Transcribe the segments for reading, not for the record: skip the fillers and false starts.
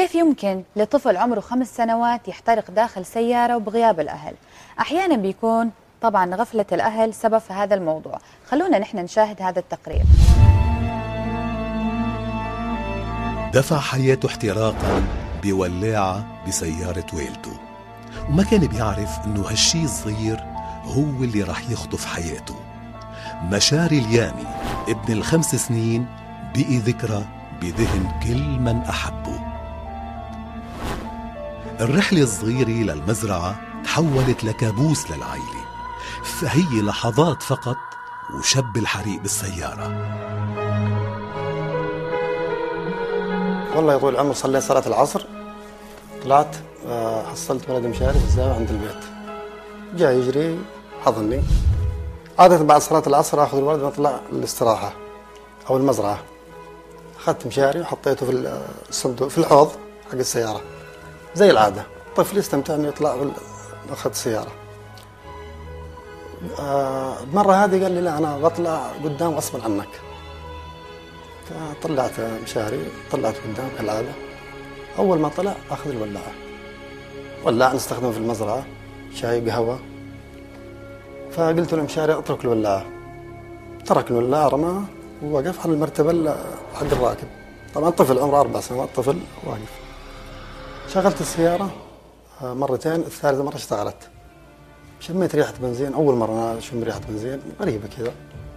كيف يمكن لطفل عمره 5 سنوات يحترق داخل سيارة وبغياب الأهل؟ أحيانا بيكون طبعا غفلة الأهل سبب في هذا الموضوع. خلونا نحن نشاهد هذا التقرير. دفع حياته احتراقا بولاعة بسيارة والده، وما كان بيعرف انه هالشي الصغير هو اللي رح يخطف حياته. مشاري اليامي ابن ال5 سنين بقي ذكرى بذهن كل من أحبه. الرحلة الصغيرة للمزرعة تحولت لكابوس للعائلة، فهي لحظات فقط وشب الحريق بالسيارة. والله يا طويل العمر صليت صلاة العصر، طلعت حصلت ولد مشاري في الزاوية عند البيت، جاء يجري حضني. عادة بعد صلاة العصر أخذ الولد ونطلع للاستراحة أو المزرعة. أخذت مشاري وحطيته في الصندوق في الحوض حق السيارة زي العادة. الطفل يستمتع إنه يطلع أخذ السيارة. المرة هذه قال لي لا أنا بطلع قدام غصبا عنك. فطلعت مشاري، طلعت قدام كالعادة. أول ما طلع أخذ الولاعة. ولاعة نستخدمه في المزرعة، شاي قهوة. فقلت له مشاري اترك الولاعة. ترك الولاعة رماها ووقف على المرتبة حق الراكب. طبعا طفل عمره 4 سنوات، طفل واقف. شغلت السيارة مرتين، الثالثة مرة اشتغلت. شميت ريحة بنزين، أول مرة أنا أشم ريحة بنزين غريبة كذا.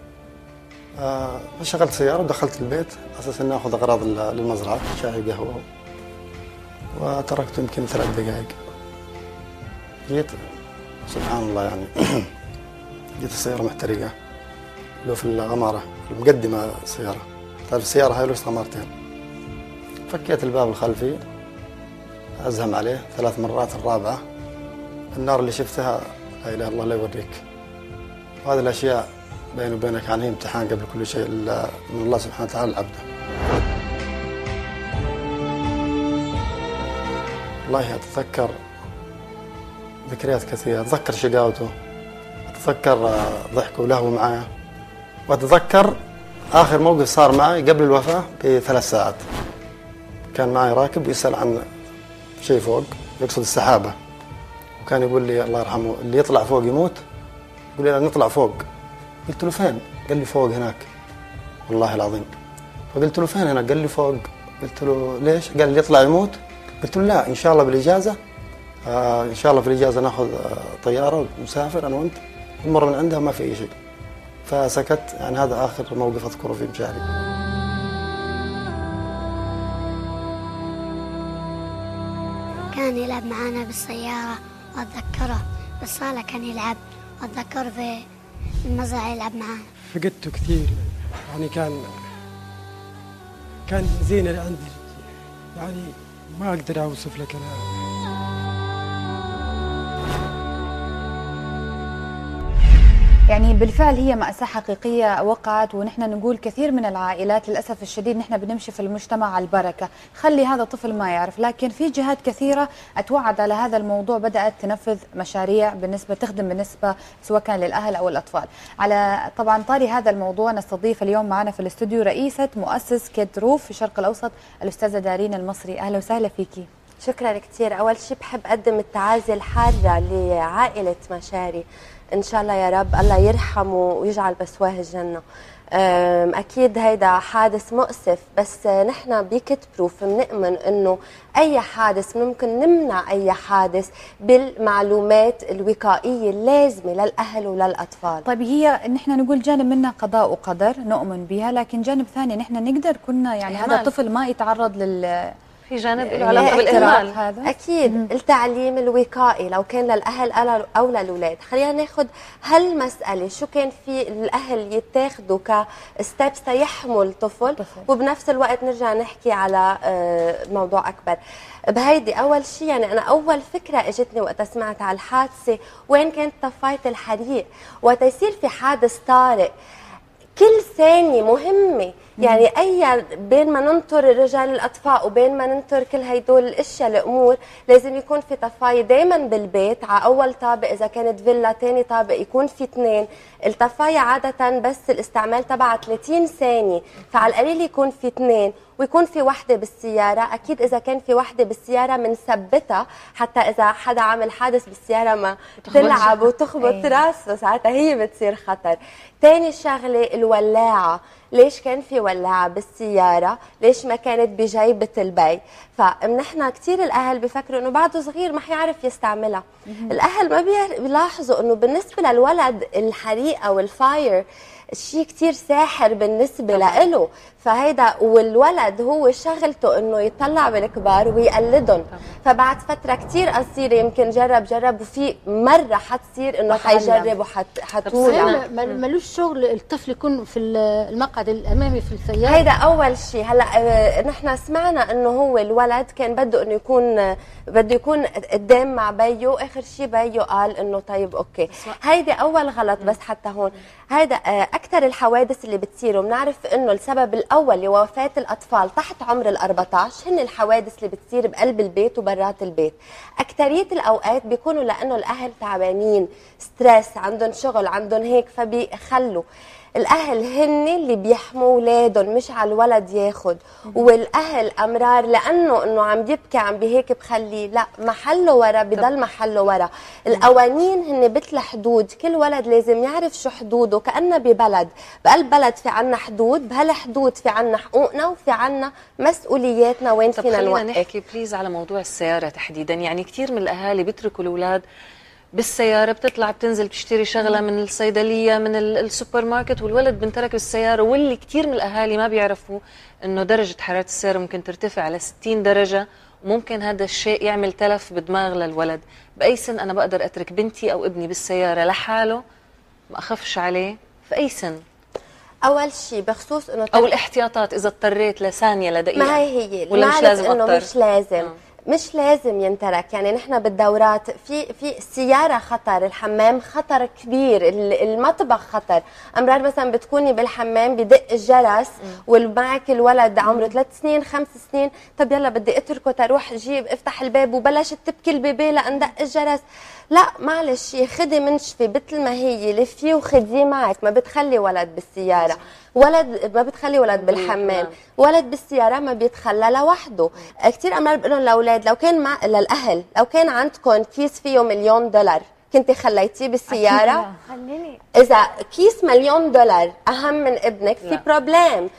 فشغلت السيارة ودخلت البيت أساس إني أخذ أغراض للمزرعة، شاي قهوة. وتركته يمكن 3 دقائق. جيت سبحان الله يعني جيت السيارة محترقة، لو في الغمارة المقدمة السيارة. تعرف السيارة هاي له غمارتين. فكيت الباب الخلفي، أزهم عليه 3 مرات، الرابعة النار اللي شفتها لا إله إلا الله لا يوريك. وهذه الأشياء بيني وبينك يعني هي امتحان قبل كل شيء من الله سبحانه وتعالى لعبده. والله أتذكر ذكريات كثيرة، أتذكر شقاوته، أتذكر ضحكه ولهوه معايا، وأتذكر آخر موقف صار معي قبل الوفاة ب3 ساعات. كان معي راكب ويسأل عن شيء فوق، يقصد السحابة، وكان يقول لي الله يرحمه اللي يطلع فوق يموت. يقول لي لا نطلع فوق. قلت له فين؟ قال لي فوق هناك. والله العظيم. فقلت له فين هناك؟ قال لي فوق. قلت له ليش؟ قال لي يطلع يموت. قلت له لا إن شاء الله بالإجازة، إن شاء الله في الإجازة ناخذ طيارة ونسافر أنا وأنت نمر من عندها ما في أي شيء. فسكت. يعني هذا آخر موقف أذكره في مشاري. كان يلعب معنا بالسيارة وأتذكره، بالصالة كان يلعب، وأتذكره في المزرعة يلعب معنا. فقدته كثير، يعني كان زينة عندي، يعني ما أقدر أوصف لك أنا. يعني بالفعل هي مأساة حقيقية وقعت، ونحن نقول كثير من العائلات للأسف الشديد نحن بنمشي في المجتمع على البركة، خلي هذا الطفل ما يعرف، لكن في جهات كثيرة أتوعد على هذا الموضوع بدأت تنفذ مشاريع تخدم بالنسبة سواء كان للأهل أو الأطفال. على طبعا طاري هذا الموضوع نستضيف اليوم معنا في الاستوديو رئيسة مؤسس كيد روف في الشرق الأوسط الأستاذة دارين المصري. أهلا وسهلا فيكي. شكرا كثير. أول شيء بحب أقدم التعازي الحارة لعائلة مشاري، إن شاء الله يا رب الله يرحمه ويجعل بثواه الجنة. أكيد هيدا حادث مؤسف، بس نحن بكيد بروف بنؤمن إنه أي حادث ممكن نمنع أي حادث بالمعلومات الوقائية اللازمة للأهل وللأطفال. طيب هي نحن نقول جانب منها قضاء وقدر نؤمن بها، لكن جانب ثاني نحن نقدر كنا يعني هذا الطفل ما يتعرض في جانب له علاقه بالإهمال. هذا اكيد التعليم الوقائي لو كان للاهل او للاولاد. خلينا ناخذ هالمساله، شو كان في الاهل يتاخذوا كستبس تيحموا الطفل، وبنفس الوقت نرجع نحكي على موضوع اكبر بهيدي. اول شيء يعني انا اول فكره اجتني وقت سمعت على الحادثه، وين كانت طفايه الحريق؟ وقت يصير في حادث طارئ كل ثانيه مهمه يعني اي بين ما ننطر رجال الاطفاء وبين ما ننطر كل هدول الاشياء الامور لازم يكون في طفايه دائما بالبيت على اول طابق، اذا كانت فيلا ثاني طابق يكون في اثنين. الطفايه عاده بس الاستعمال تبعها 30 ثانيه، فعلى القليل يكون في اثنين ويكون في وحده بالسياره. اكيد اذا كان في وحده بالسياره بنثبتها حتى اذا حدا عمل حادث بالسياره ما تلعب وتخبط راسه، ساعتها هي بتصير خطر. ثاني شغله الولاعه، ليش كان في ولاعه بالسياره؟ ليش ما كانت بجيبه البي؟ فنحن كثير الاهل بفكروا انه بعده صغير ما حيعرف يستعملها. الاهل ما بيلاحظوا انه بالنسبه للولد الحريق او الفاير شيء كتير ساحر بالنسبة له، فهيدا والولد هو شغلته انه يطلع بالكبار ويقلدهم. فبعد فترة كتير قصيرة يمكن جرب وفي مرة حتصير انه حيجرب وحتولع. ملوش شغل الطفل يكون في المقعد الامامي في السيارة. هيدا اول شيء. هلا نحن سمعنا انه هو الولد كان بده انه يكون قدام مع بيو، اخر شيء بيو قال انه طيب اوكي. هيدي اول غلط. بس حتى هون هيدا اكثر الحوادث اللي بتصير، وبنعرف انه السبب الاول لوفاه الاطفال تحت عمر ال14 هن الحوادث اللي بتصير بقلب البيت وبرات البيت. اكثريه الاوقات بيكونوا لانه الاهل تعبانين، ستريس، عندهم شغل، عندهم هيك، فبيخلوا الاهل هن اللي بيحموا اولادهم مش على الولد ياخد. والاهل امرار لانه انه عم بيبكي عم بهيك بخليه، لا محله ورا، بضل محله ورا. القوانين هن مثل حدود، كل ولد لازم يعرف شو حدوده. كأنه ببلد، بقلب بلد في عنا حدود، بهالحدود في عنا حقوقنا وفي عنا مسؤولياتنا وين فينا نوقف. خلينا نحكي بليز على موضوع السياره تحديدا. يعني كثير من الاهالي بيتركوا الاولاد بالسياره، بتطلع بتنزل بتشتري شغله من الصيدليه من السوبر ماركت والولد بنترك بالسياره. واللي كثير من الاهالي ما بيعرفوا انه درجه حراره السياره ممكن ترتفع على 60 درجه، وممكن هذا الشيء يعمل تلف بدماغ للولد. باي سن انا بقدر اترك بنتي او ابني بالسياره لحاله ما اخافش عليه؟ في اي سن؟ اول شيء بخصوص انه او الاحتياطات اذا اضطريت لثانيه لدقيقه، ما هي ولا مش لازم انه مش لازم مش لازم ينترك. يعني نحن بالدورات في السيارة خطر، الحمام خطر كبير، المطبخ خطر. امرار مثلا بتكوني بالحمام بدق الجرس ومعك الولد عمره 3 سنين 5 سنين، طب يلا بدي اتركه تروح جيب افتح الباب وبلشت تبكي البيبي لأندق الجرس. لا معلش، خدي منشفي مثل ما هي، لفيه وخديه معك. ما بتخلي ولد بالسيارة، ولد ما بتخلي ولد بالحمام، ولد بالسيارة ما بيتخلى لوحده. كثير أمرار بقول لهم للأولاد لو كان مع للأهل لو كان عندكم كيس فيه $1,000,000 كنتي خليتيه بالسيارة؟ إذا كيس $1,000,000 أهم من ابنك في بروبلام.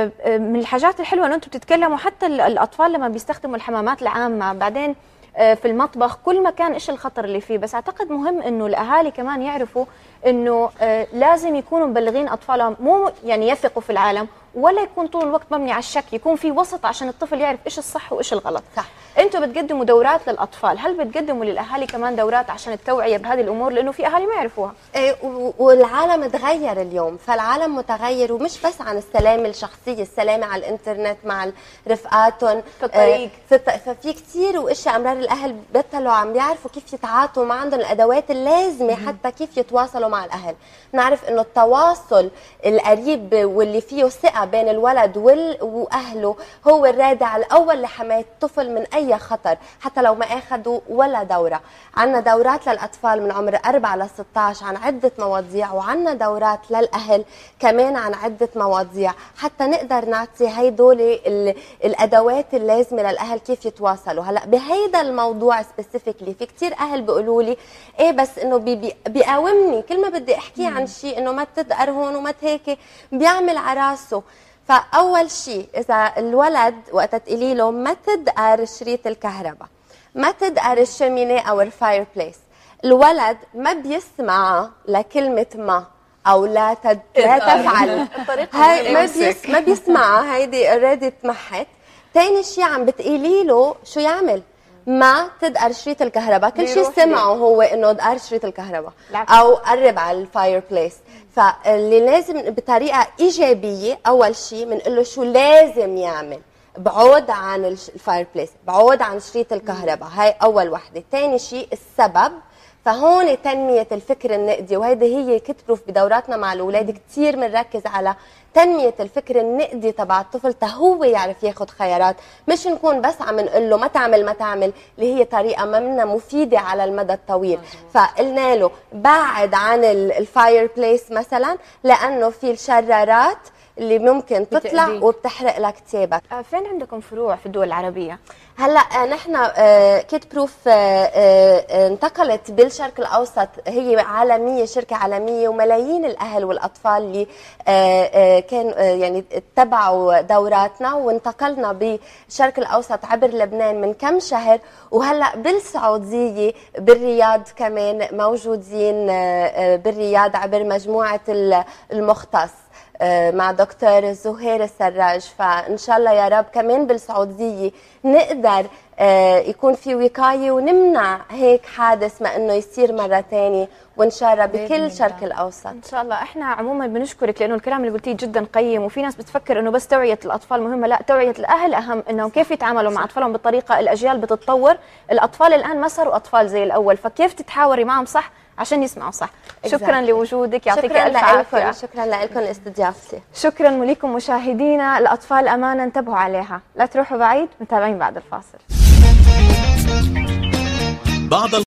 من الحاجات الحلوة إنه أنتم بتتكلموا حتى الأطفال لما بيستخدموا الحمامات العامة بعدين في المطبخ، كل مكان ايش الخطر اللي فيه. بس اعتقد مهم انه الاهالي كمان يعرفوا انه لازم يكونوا مبلغين اطفالهم، مو يعني يثقوا في العالم ولا يكون طول الوقت مبني على الشك، يكون في وسط عشان الطفل يعرف ايش الصح وايش الغلط. صح. انتم بتقدموا دورات للاطفال، هل بتقدموا للاهالي كمان دورات عشان التوعيه بهذه الامور؟ لانه في اهالي ما يعرفوها. والعالم تغير اليوم، فالعالم متغير، ومش بس عن السلامه الشخصيه، السلامه على الانترنت مع رفقاتهم في الطريق. ففي كثير واشياء امرار الاهل بطلوا عم بيعرفوا كيف يتعاطوا، ما عندهم الادوات اللازمه حتى كيف يتواصلوا مع الاهل. نعرف انه التواصل القريب واللي فيه ثقه بين الولد واهله هو الرادع الاول لحمايه الطفل من اي خطر، حتى لو ما اخذوا ولا دوره. عندنا دورات للاطفال من عمر 4 ل 16 عن عده مواضيع، وعندنا دورات للاهل كمان عن عده مواضيع، حتى نقدر نعطي هيدول الادوات اللازمه للاهل كيف يتواصلوا. هلا بهيدا الموضوع سبيسيفيكلي في كثير اهل بيقولوا لي ايه بس انه بيقاومني كل ما بدي احكي عن شيء، انه ما تدقر هون وما هيك، بيعمل على راسه. فاول شيء اذا الولد وقت تقولي له ما تدقر شريط الكهرباء، ما تدقر الشمينه او الفاير بليس، الولد ما بيسمع لكلمه ما او لا تفعل، هاي ما بيسمعها، هيدي اوريدي اتمحت. ثاني شيء عم بتقولي له شو يعمل، ما تدقر شريط الكهرباء، كل شيء سمعه هو انه دقر شريط الكهرباء او قرب على الفاير بليس. فاللي لازم بطريقه ايجابيه اول شيء بنقول له شو لازم يعمل، بعود عن الفاير بليس، بعود عن شريط الكهرباء، هاي اول وحده. ثاني شيء السبب، فهون تنميه الفكر النقدي، وهيدي هي كتبروف بدوراتنا مع الاولاد كثير بنركز على تنميه الفكر النقدي تبع الطفل هو يعرف ياخذ خيارات، مش نكون بس عم نقول له ما تعمل ما تعمل، اللي هي طريقه ما منا مفيده على المدى الطويل. فقلنا له بعد عن الفاير بليس مثلا، لانه في الشرارات اللي ممكن تطلع وبتحرق لك كتابك. فين عندكم فروع في الدول العربية؟ هلا نحن كيت بروف انتقلت بالشرق الاوسط، هي عالميه، شركه عالميه، وملايين الاهل والاطفال اللي كان يعني اتبعوا دوراتنا، وانتقلنا بالشرق الاوسط عبر لبنان من كم شهر، وهلا بالسعوديه بالرياض كمان موجودين بالرياض عبر مجموعه المختص مع دكتور زهير السراج. فإن شاء الله يا رب كمان بالسعودية نقدر يكون في وقاية ونمنع هيك حادث ما إنه يصير مرة تانية، وإن شاء الله بكل شرق الأوسط. إن شاء الله. إحنا عموما بنشكرك لأنه الكلام اللي قلتيه جدا قيم، وفي ناس بتفكر إنه بس توعية الأطفال مهمة، لا، توعية الأهل أهم، إنهم كيف يتعاملوا مع أطفالهم بالطريقة. الأجيال بتتطور، الأطفال الآن ما صاروا أطفال زي الأول، فكيف تتحاوري معهم صح عشان يسمعوا صح. شكرا لوجودك، يعطيك الف عافيه. شكرا لكم لاستضافتي. شكرا لكم مشاهدينا. الاطفال امانه، انتبهوا عليها، لا تروحوا بعيد، متابعين بعد الفاصل.